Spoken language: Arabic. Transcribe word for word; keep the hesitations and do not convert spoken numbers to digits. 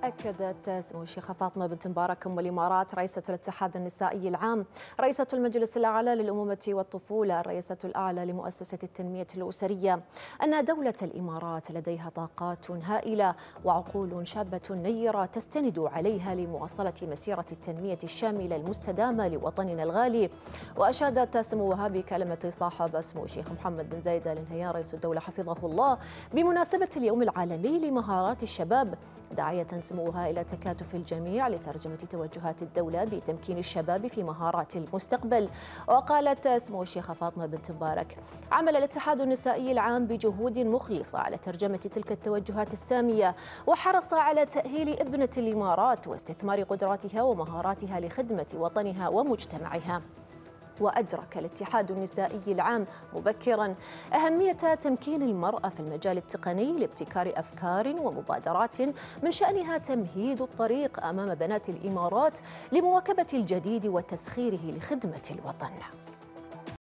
أكدت سمو الشيخة فاطمة بنت مبارك أم الإمارات رئيسة الاتحاد النسائي العام، رئيسة المجلس الأعلى للأمومة والطفولة، الرئيسة الأعلى لمؤسسة التنمية الأسرية، أن دولة الإمارات لديها طاقات هائلة وعقول شابة نيرة تستند عليها لمواصلة مسيرة التنمية الشاملة المستدامة لوطننا الغالي. وأشادت سموها بكلمة صاحب سمو الشيخ محمد بن زايد آل نهيان رئيس الدولة حفظه الله بمناسبة اليوم العالمي لمهارات الشباب، داعية سموها إلى تكاتف الجميع لترجمة توجهات الدولة بتمكين الشباب في مهارات المستقبل. وقالت سمو الشيخة فاطمة بنت مبارك: عمل الاتحاد النسائي العام بجهود مخلصة على ترجمة تلك التوجهات السامية، وحرص على تأهيل ابنة الإمارات واستثمار قدراتها ومهاراتها لخدمة وطنها ومجتمعها. وأدرك الاتحاد النسائي العام مبكرا أهمية تمكين المرأة في المجال التقني لابتكار أفكار ومبادرات من شأنها تمهيد الطريق أمام بنات الإمارات لمواكبة الجديد وتسخيره لخدمة الوطن.